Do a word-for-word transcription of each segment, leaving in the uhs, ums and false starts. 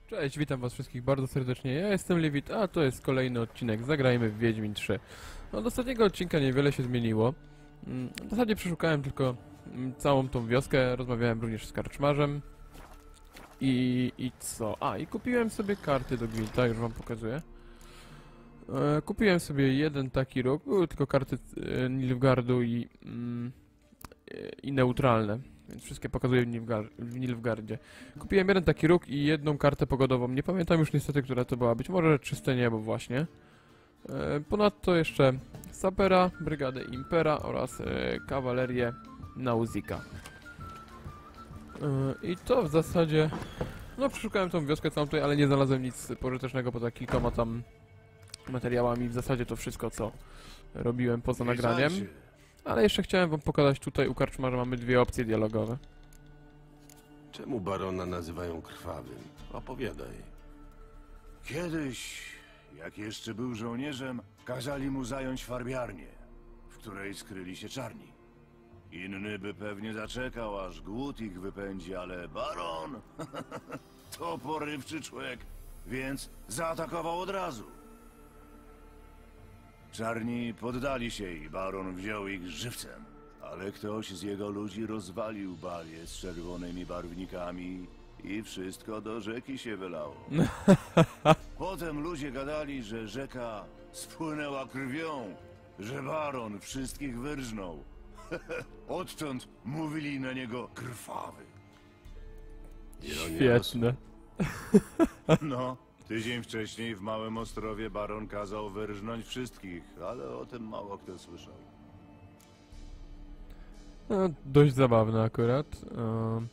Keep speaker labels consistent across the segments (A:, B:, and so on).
A: Cześć, witam was wszystkich bardzo serdecznie, ja jestem Lewit, a to jest kolejny odcinek Zagrajmy w Wiedźmin trzy. Od ostatniego odcinka niewiele się zmieniło. Mm, W zasadzie przeszukałem tylko mm, całą tą wioskę, rozmawiałem również z karczmarzem. I, i co? A, i kupiłem sobie karty do Gwinta, już wam pokazuję. E, kupiłem sobie jeden taki róg, były tylko karty e, Nilfgaardu i, mm, e, i neutralne. Więc wszystkie pokazuję w, Nilfgaar w Nilfgaardzie. Kupiłem jeden taki róg i jedną kartę pogodową. Nie pamiętam już niestety, która to była. Być może czyste niebo właśnie. E, ponadto jeszcze Sapera, Brygadę Impera oraz e, Kawalerię Nauzika. E, I to w zasadzie... No przeszukałem tą wioskę całą tutaj, ale nie znalazłem nic pożytecznego poza kilkoma tam materiałami. W zasadzie to wszystko, co robiłem poza nagraniem. Ale jeszcze chciałem wam pokazać tutaj u karczmarza mamy dwie opcje dialogowe.
B: Czemu barona nazywają krwawym? Opowiadaj.
C: Kiedyś, jak jeszcze był żołnierzem, kazali mu zająć farbiarnię, w której skryli się czarni. Inny by pewnie zaczekał, aż głód ich wypędzi, ale baron to porywczy człowiek, więc zaatakował od razu. Czarni poddali się i baron wziął ich żywcem, ale ktoś z jego ludzi rozwalił balię z czerwonymi barwnikami i wszystko do rzeki się wylało. Potem ludzie gadali, że rzeka spłynęła krwią, że baron wszystkich wyrżnął. Odtąd mówili na niego krwawy.
B: Ironia losu.
A: Świetne.
C: No, tydzień wcześniej w Małym Ostrowie baron kazał wyrżnąć wszystkich, ale o tym mało kto słyszał.
A: No, dość zabawne akurat. Um,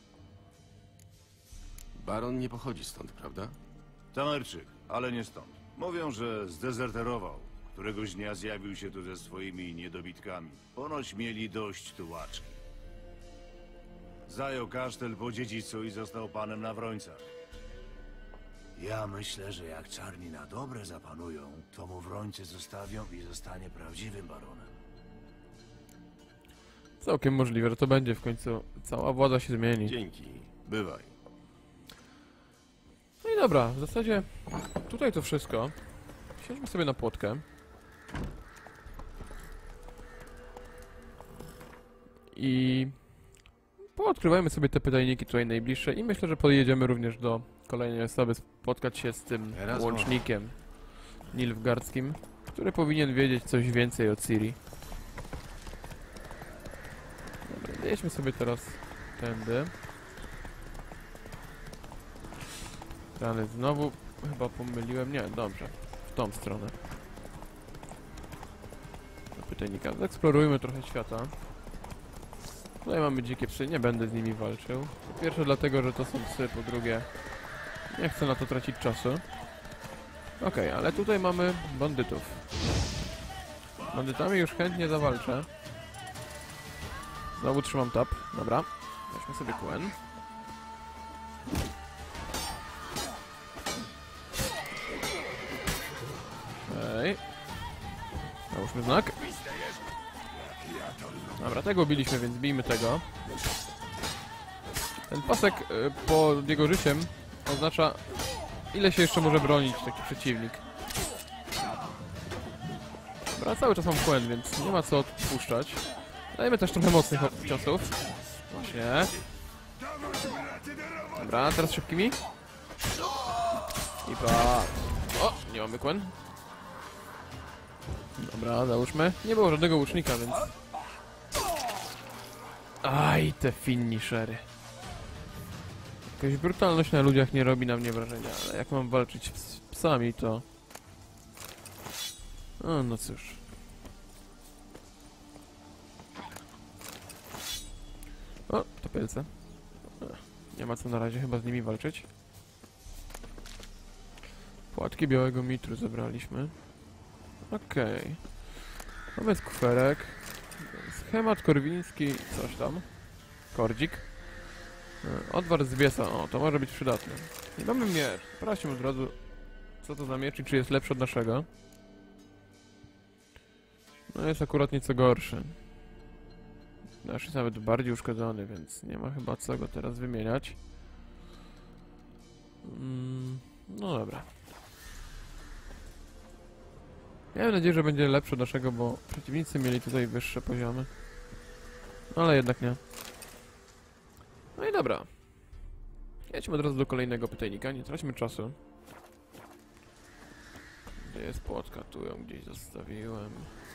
B: Baron nie pochodzi stąd, prawda?
C: Tamerczyk, ale nie stąd. Mówią, że zdezerterował. Któregoś dnia zjawił się tu ze swoimi niedobitkami. Ponoć mieli dość tułaczki. Zajął kasztel po dziedzicu i został panem na Wrońcach. Ja myślę, że jak czarni na dobre zapanują, to mu Wrońcy zostawią i zostanie prawdziwym baronem.
A: całkiem możliwe, że to będzie w końcu. Cała władza się zmieni.
B: Dzięki. Bywaj.
A: No i dobra, w zasadzie tutaj to wszystko. Siedźmy sobie na płotkę. I poodkrywajmy sobie te pytajniki tutaj najbliższe i myślę, że podjedziemy również do kolejnej osoby, spotkać się z tym
B: Teraz
A: łącznikiem nilfgaardzkim, który powinien wiedzieć coś więcej o Ciri. Dobra, jedźmy sobie teraz tędy. Rany znowu chyba pomyliłem, nie, dobrze, w tą stronę. Do pytajnika, zaeksplorujmy trochę świata. Tutaj mamy dzikie psy, nie będę z nimi walczył. Po pierwsze dlatego, że to są psy, po drugie nie chcę na to tracić czasu. Okej, okay, ale tutaj mamy bandytów. Bandytami już chętnie zawalczę. Znowu trzymam tab, dobra. Weźmy sobie Quen. Okej. Załóżmy znak. Dobra, tego biliśmy, więc bijmy tego. Ten pasek y, pod jego życiem oznacza, ile się jeszcze może bronić taki przeciwnik. Dobra, cały czas mam Quen, więc nie ma co odpuszczać. Dajmy też trochę mocnych ciosów. Właśnie. Dobra, teraz szybkimi. I pa. O, nie mamy Quen. Dobra, załóżmy. Nie było żadnego łucznika, więc... Aj, te finishery. Jakaś brutalność na ludziach nie robi na mnie wrażenia, ale jak mam walczyć z psami, to... O, no cóż. O, topielce. Nie ma co na razie chyba z nimi walczyć. Płatki białego mitru zebraliśmy. Okej. Okay. Mamy kuferek. Schemat korwiński, coś tam. Kordzik. Odwar z biesa, o, to może być przydatne. I mamy miecz. Sprawdźmy od razu, co to za miecz i czy jest lepszy od naszego. No jest akurat nieco gorszy. Nasz jest nawet bardziej uszkodzony, więc nie ma chyba co go teraz wymieniać. Mm, no dobra. Miałem nadzieję, że będzie lepszy od naszego, bo przeciwnicy mieli tutaj wyższe poziomy. Ale jednak nie. No i dobra. Jedźmy od razu do kolejnego pytajnika, nie traćmy czasu. Gdzie jest płotka? Tu ją gdzieś zostawiłem.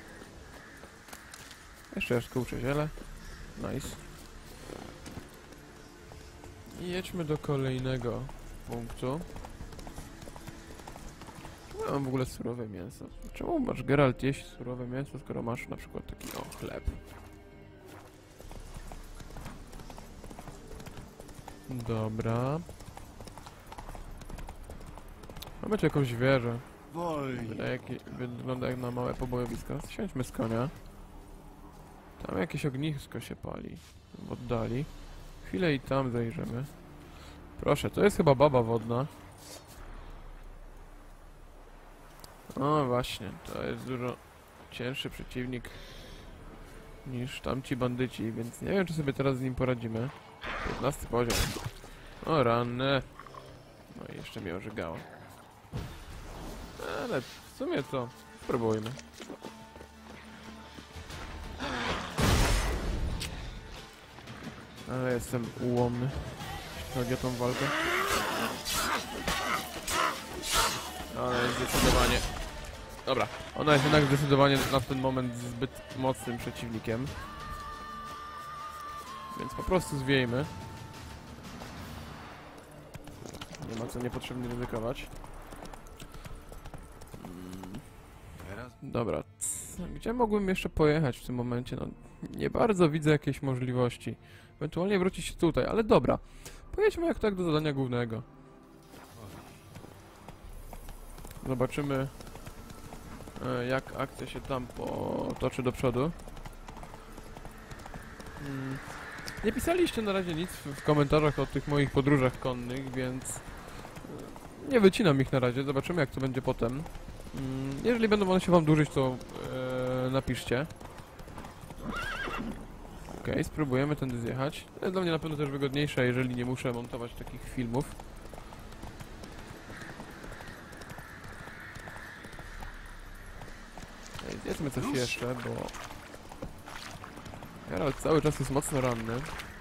A: Jeszcze jaskółcze ziele. Nice. I jedźmy do kolejnego punktu. Czemu ja mam w ogóle surowe mięso? Czemu masz, Geralt, jeść surowe mięso, skoro masz na przykład taki o chleb? Dobra. Mamy tu jakąś wieżę. Wygląda jak, wygląda jak na małe pobojowisko. Siądźmy z konia. Tam jakieś ognisko się pali. W oddali. Chwilę i tam zajrzymy. Proszę, to jest chyba baba wodna. O właśnie, to jest dużo cięższy przeciwnik niż tamci bandyci, więc nie wiem, czy sobie teraz z nim poradzimy. piętnasty poziom. O ranne. No i jeszcze mnie ożygało. Ale w sumie to spróbujmy. Ale jestem ułomny, jeśli chodzi o tą walkę. Ale zdecydowanie... Dobra, ona jest jednak zdecydowanie na ten moment zbyt mocnym przeciwnikiem. Więc po prostu zwiejmy. Nie ma co niepotrzebnie ryzykować. Dobra, gdzie mógłbym jeszcze pojechać w tym momencie? No, nie bardzo widzę jakiejś możliwości. Ewentualnie wrócić się tutaj, ale dobra. Pojedźmy jak tak do zadania głównego. Zobaczymy, e, jak akcja się tam potoczy do przodu. Hmm. Nie pisaliście na razie nic w, w komentarzach o tych moich podróżach konnych, więc e, nie wycinam ich na razie. Zobaczymy jak to będzie potem. Hmm. Jeżeli będą one się wam dłużyć, to e, napiszcie. Okej, okay, spróbujemy tędy zjechać. To jest dla mnie na pewno też wygodniejsze, jeżeli nie muszę montować takich filmów. Okay, zjedzmy coś jeszcze, bo... Geralt cały czas jest mocno ranny.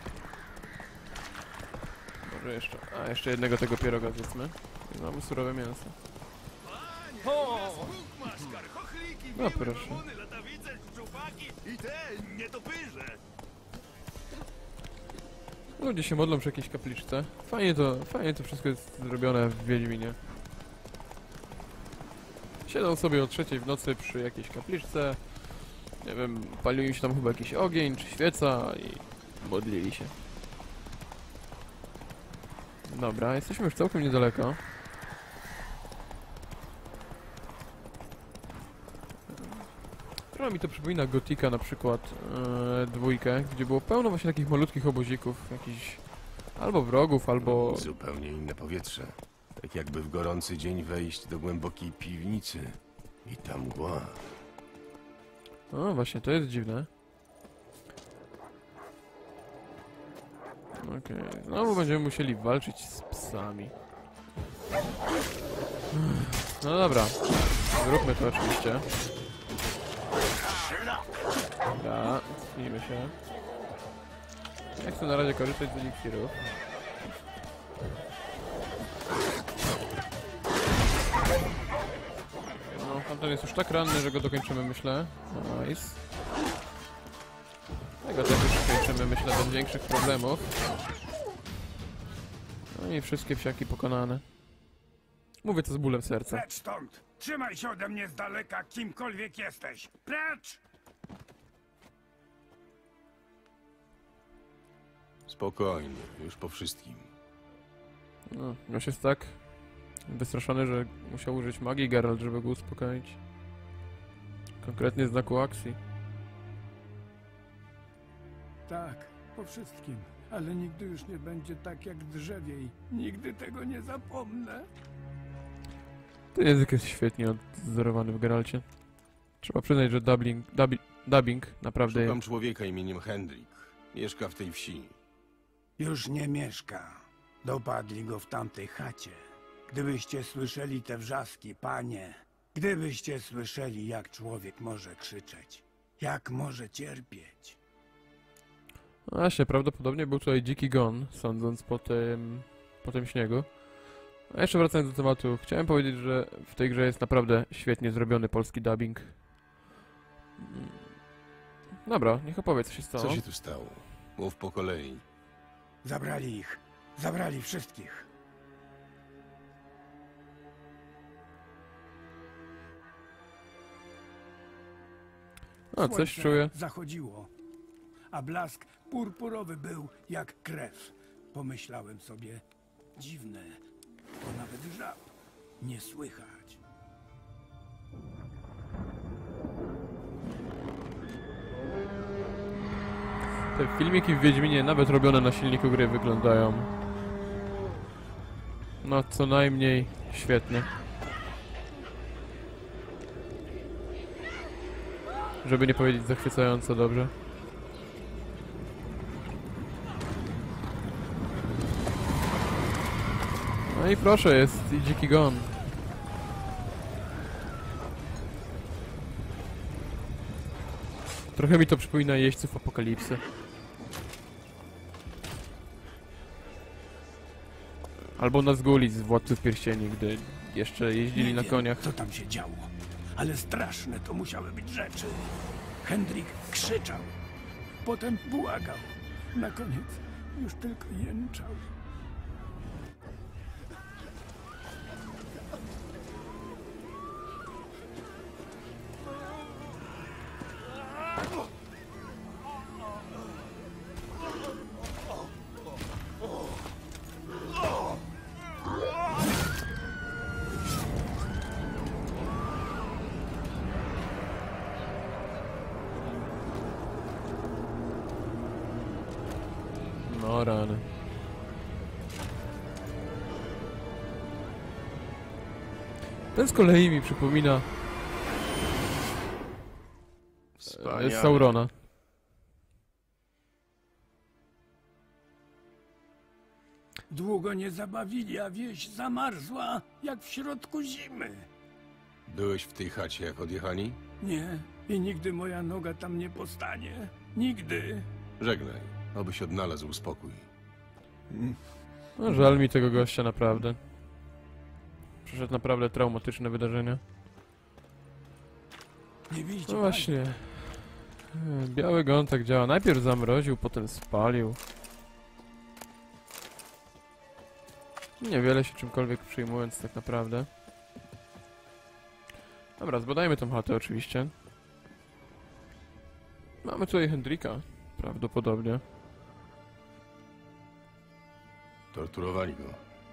A: Może jeszcze... A, jeszcze jednego tego pieroga zjedzmy. I mamy surowe mięso. No proszę. Ludzie się modlą przy jakiejś kapliczce. Fajnie to, fajnie to wszystko jest zrobione w Wiedźminie. Siedzą sobie o trzeciej w nocy przy jakiejś kapliczce. Nie wiem, palił im się tam chyba jakiś ogień czy świeca i modlili się. Dobra, jesteśmy już całkiem niedaleko. Trochę mi to przypomina Gotika na przykład, yy, dwójkę, gdzie było pełno właśnie takich malutkich obozików, jakichś albo wrogów, albo...
B: Zupełnie inne powietrze. Tak jakby w gorący dzień wejść do głębokiej piwnicy. I ta mgła.
A: No właśnie, to jest dziwne. Okej, okay. Znowu będziemy musieli walczyć z psami. No dobra, zróbmy to oczywiście. Dobra, cofnijmy się. Nie chcę na razie korzystać z eliksirów. No, tamten jest już tak ranny, że go dokończymy, myślę. Nice. Tego też już kończymy, myślę, bez większych problemów. No i wszystkie wsiaki pokonane. Mówię to z bólem serca.
D: Precz stąd! Trzymaj się ode mnie z daleka, kimkolwiek jesteś! Precz!
B: Spokojnie, już po wszystkim.
A: No, już jest tak wystraszony, że musiał użyć magii Geralt, żeby go uspokoić. Konkretnie znaku akcji.
D: Tak, po wszystkim. Ale nigdy już nie będzie tak jak drzewiej. Nigdy tego nie zapomnę.
A: Ten język jest świetnie odzorowany w Geralcie. Trzeba przyznać, że dubbing, dubbing, dubbing naprawdę...
B: Szukam człowieka imieniem Hendrik. Mieszka w tej wsi.
D: Już nie mieszka. Dopadli go w tamtej chacie. Gdybyście słyszeli te wrzaski, panie, gdybyście słyszeli, jak człowiek może krzyczeć, jak może cierpieć.
A: No właśnie, prawdopodobnie był tutaj dziki gon, sądząc po tym, po tym śniegu. A jeszcze wracając do tematu, chciałem powiedzieć, że w tej grze jest naprawdę świetnie zrobiony polski dubbing. Mm. Dobra, niech opowie, co się stało.
B: Co się tu stało? Mów po kolei.
D: Zabrali ich. Zabrali wszystkich.
A: A, coś
D: Słońce
A: czuję.
D: zachodziło, a blask purpurowy był jak krew. Pomyślałem sobie, dziwne, bo nawet żab nie słychać.
A: Te filmiki w Wiedźminie, nawet robione na silniku gry, wyglądają no co najmniej świetnie. Żeby nie powiedzieć zachwycająco dobrze. No i proszę, jest i dziki gon. Trochę mi to przypomina jeźdźców apokalipsy. Albo Nazguli z Władców Pierścieni, gdy jeszcze jeździli
D: Nie
A: na
D: wiem,
A: koniach.
D: co tam się działo, ale straszne to musiały być rzeczy. Hendrik krzyczał, potem błagał, na koniec już tylko jęczał.
A: No rany. Ten z kolei mi przypomina e,
B: Wspaniale.
A: Saurona.
D: Długo nie zabawili, a wieś zamarzła jak w środku zimy.
B: Byłeś w tej chacie, jak odjechali?
D: Nie, i nigdy moja noga tam nie postanie. Nigdy.
B: Żegnaj, obyś odnalazł spokój.
A: No, żal mi tego gościa naprawdę. Przeszedł naprawdę traumatyczne wydarzenia.
D: Nie widzicie
A: No właśnie. E, Biały gon tak działa. Najpierw zamroził, potem spalił. Niewiele się czymkolwiek przyjmując tak naprawdę. Dobra, zbadajmy tą chatę oczywiście. Mamy tutaj Hendrika. Prawdopodobnie.
B: Torturowali go.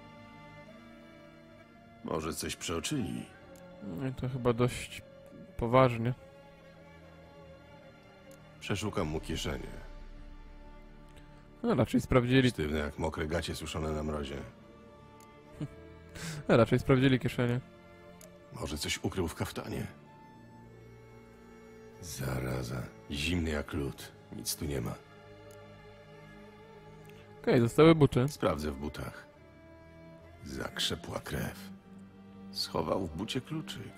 B: Może coś przeoczyli.
A: No i to chyba dość poważnie.
B: Przeszukam mu kieszenie.
A: No, raczej sprawdzili,
B: Sztywne jak mokre gacie suszone na mrozie.
A: no, raczej sprawdzili kieszenie.
B: Może coś ukrył w kaftanie. Zaraza. Zimny jak lód. Nic tu nie ma.
A: Okej, zostały buty.
B: Sprawdzę w butach. Zakrzepła krew. Schował w bucie kluczyk.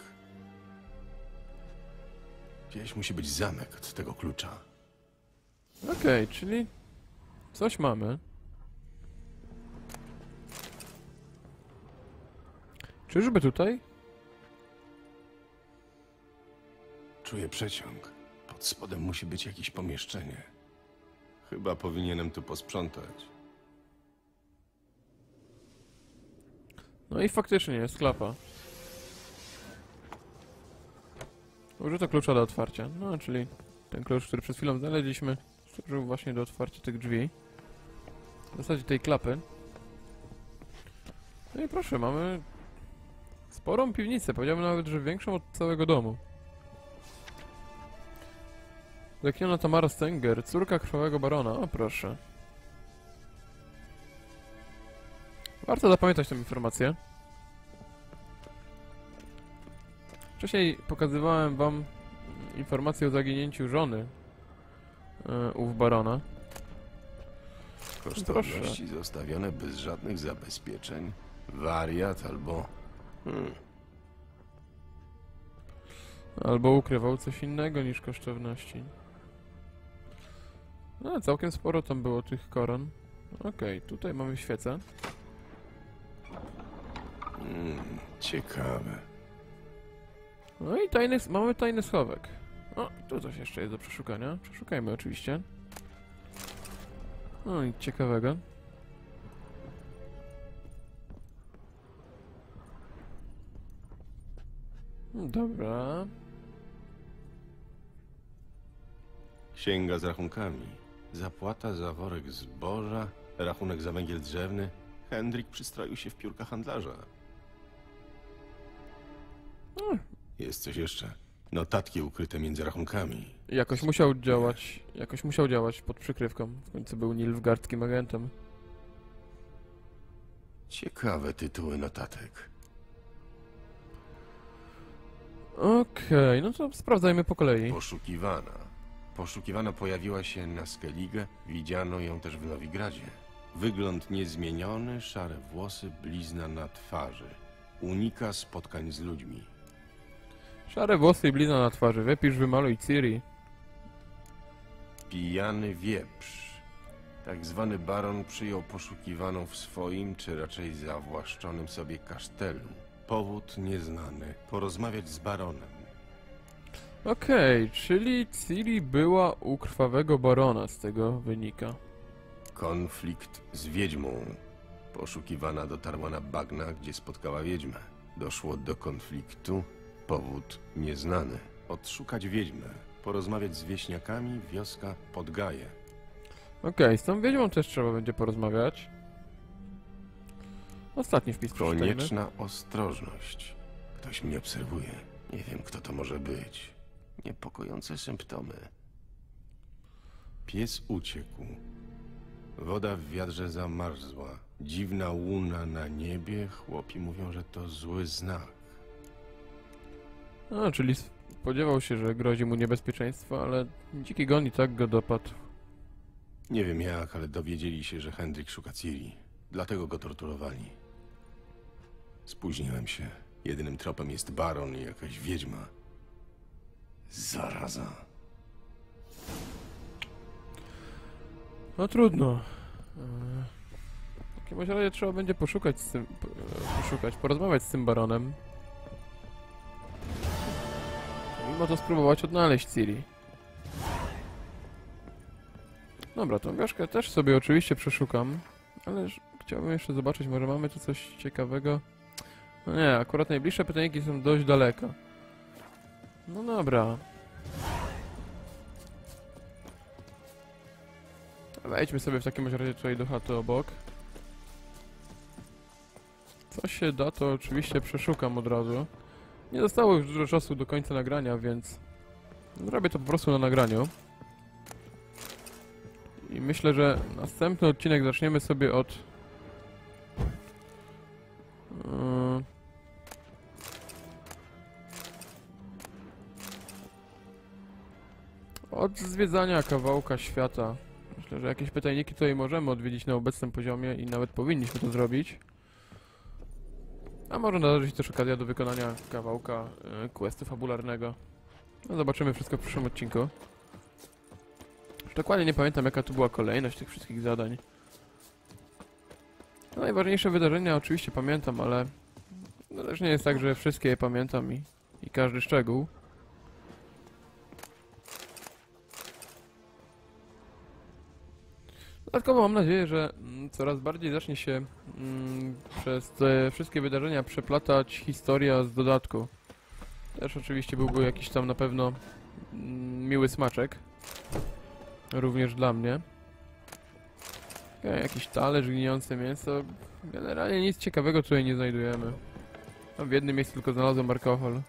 B: Gdzieś musi być zamek od tego klucza.
A: Okej, czyli coś mamy. Czyżby tutaj?
B: Czuję przeciąg. Pod spodem musi być jakieś pomieszczenie. Chyba powinienem tu posprzątać.
A: No i faktycznie jest klapa. Użyto klucza do otwarcia. No, czyli ten klucz, który przed chwilą znaleźliśmy, służył właśnie do otwarcia tych drzwi. W zasadzie tej klapy. No i proszę, mamy sporą piwnicę. Powiedziałbym nawet, że większą od całego domu. Zaginiona Tamara Stenger, córka krwawego barona. O proszę. Warto zapamiętać tę informację. Wcześniej pokazywałem wam informację o zaginięciu żony yy, ów barona.
B: Kosztowności zostawione bez żadnych zabezpieczeń? Wariat albo... Hmm.
A: Albo ukrywał coś innego niż kosztowności. No, całkiem sporo tam było tych koron. Okej, tutaj mamy świecę.
B: Hmm, ciekawe.
A: No i tajny, mamy tajny schowek. O, tu coś jeszcze jest do przeszukania. Przeszukajmy oczywiście. No i ciekawego. Dobra.
B: Księga z rachunkami. Zapłata za worek zboża, rachunek za węgiel drzewny. Hendrik przystroił się w piórka handlarza.
A: No,
B: Jest coś jeszcze. Notatki ukryte między rachunkami.
A: jakoś musiał działać, jakoś musiał działać pod przykrywką. W końcu był nilfgaardzkim agentem.
B: Ciekawe tytuły notatek.
A: Okej, no to sprawdzajmy po kolei.
B: Poszukiwana. Poszukiwana pojawiła się na Skellige, widziano ją też w Nowigradzie. Wygląd niezmieniony, szare włosy, blizna na twarzy. Unika spotkań z ludźmi.
A: Szare włosy i blizna na twarzy. Wypisz, wymaluj Ciri.
B: Pijany wieprz. Tak zwany baron przyjął poszukiwaną w swoim, czy raczej zawłaszczonym sobie kasztelu. Powód nieznany. Porozmawiać z baronem.
A: Okej, czyli Ciri była u krwawego barona, z tego wynika.
B: Konflikt z wiedźmą. Poszukiwana dotarła na bagna, gdzie spotkała wiedźmę. Doszło do konfliktu. Powód nieznany. Odszukać wiedźmę. Porozmawiać z wieśniakami. Wioska Podgaje.
A: Okej, z tą wiedźmą też trzeba będzie porozmawiać. Ostatni wpis przeczytajmy.
B: Konieczna ostrożność. Ktoś mnie obserwuje. Nie wiem, kto to może być. Niepokojące symptomy. Pies uciekł. Woda w wiadrze zamarzła. Dziwna łuna na niebie. Chłopi mówią, że to zły znak.
A: A, czyli spodziewał się, że grozi mu niebezpieczeństwo, ale dziki gon i tak go dopadł.
B: Nie wiem jak, ale dowiedzieli się, że Hendrik szuka Ciri. Dlatego go torturowali. Spóźniłem się. Jedynym tropem jest baron i jakaś wiedźma. Zaraza.
A: No trudno. Eee, W takim razie trzeba będzie poszukać z tym, po- e, poszukać, porozmawiać z tym baronem. Mimo to spróbować odnaleźć Ciri. Dobra, tą wioszkę też sobie oczywiście przeszukam, ale ż- chciałbym jeszcze zobaczyć, może mamy tu coś ciekawego. No nie, akurat najbliższe pytajniki są dość daleko. No dobra. Wejdźmy sobie w takim razie tutaj do chaty obok. Co się da, to oczywiście przeszukam od razu. Nie zostało już dużo czasu do końca nagrania, więc zrobię to po prostu na nagraniu. I myślę, że następny odcinek zaczniemy sobie od... Yy, od zwiedzania kawałka świata. Myślę, że jakieś pytajniki tutaj możemy odwiedzić na obecnym poziomie i nawet powinniśmy to zrobić. A może nadarzy się też okazja do wykonania kawałka y, questu fabularnego. No zobaczymy wszystko w przyszłym odcinku. Już dokładnie nie pamiętam, jaka tu była kolejność tych wszystkich zadań. No, najważniejsze wydarzenia oczywiście pamiętam, ale no, też nie jest tak, że wszystkie je pamiętam i, i każdy szczegół. Dodatkowo mam nadzieję, że mm, coraz bardziej zacznie się mm, przez te wszystkie wydarzenia przeplatać historia z dodatku. Też oczywiście byłby jakiś tam na pewno mm, miły smaczek. Również dla mnie. Okej, jakiś talerz, gnijące mięso. Generalnie nic ciekawego tutaj nie znajdujemy. A w jednym miejscu tylko znalazłem alkohol.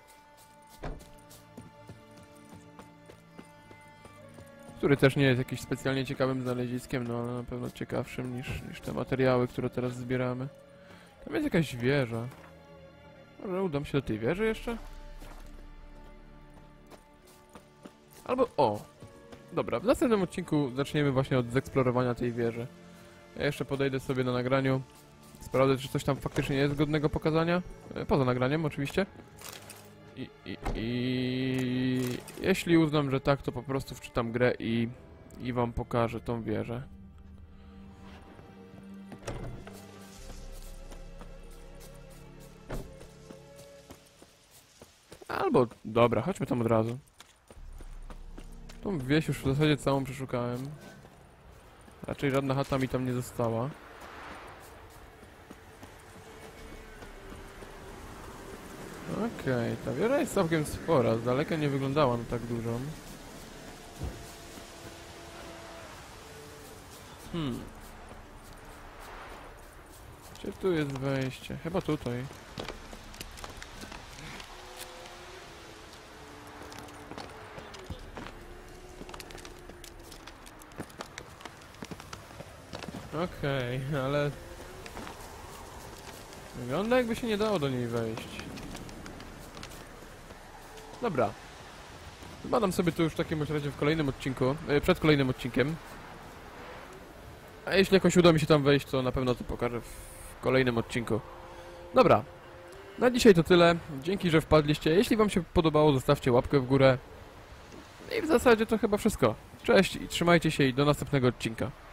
A: Który też nie jest jakimś specjalnie ciekawym znaleziskiem, no ale na pewno ciekawszym niż, niż te materiały, które teraz zbieramy. Tam jest jakaś wieża. Może udam się do tej wieży jeszcze? Albo... o! Dobra, w następnym odcinku zaczniemy właśnie od zeksplorowania tej wieży. Ja jeszcze podejdę sobie na nagraniu. Sprawdzę, czy coś tam faktycznie jest godnego pokazania. E, Poza nagraniem oczywiście. I, i, I jeśli uznam, że tak, to po prostu wczytam grę i, i wam pokażę tą wieżę. Albo, dobra, chodźmy tam od razu. Tą wieś już w zasadzie całą przeszukałem. Raczej żadna chata mi tam nie została. Okej, ta wieża jest całkiem spora, z daleka nie wyglądała na tak dużą. Hmm. Gdzie tu jest wejście? Chyba tutaj. Okej, ale... Wygląda jakby się nie dało do niej wejść. Dobra. Zbadam sobie tu już w takim razie w kolejnym odcinku, e, przed kolejnym odcinkiem. A jeśli jakoś uda mi się tam wejść, to na pewno to pokażę w kolejnym odcinku. Dobra. Na dzisiaj to tyle. Dzięki, że wpadliście. Jeśli wam się podobało, zostawcie łapkę w górę. I w zasadzie to chyba wszystko. Cześć i trzymajcie się i do następnego odcinka.